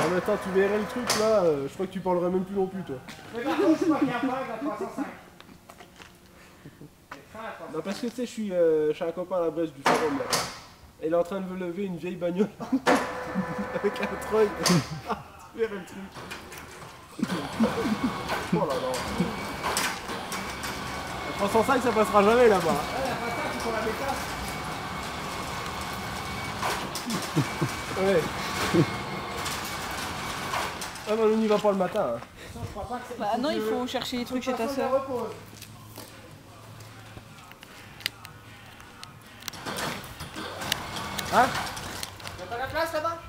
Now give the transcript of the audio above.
En même temps, tu verrais le truc là, je crois que tu parlerais même plus non plus toi. Mais par contre, je crois qu'il y a un problème à 305. Non, parce que tu sais, je suis chez un copain à la Bresse du forum là. Et il est en train de lever une vieille bagnole avec un treuil. Tu verrais le truc. Oh là là. La 305 ça passera jamais là-bas. Ouais, la patate, il faut la déplace. Ouais. Ah non, on n'y va pas le matin. Hein. Je crois pas que c'est. Bah non, il faut chercher les trucs chez ta soeur. Hein? T'as pas la place là-bas?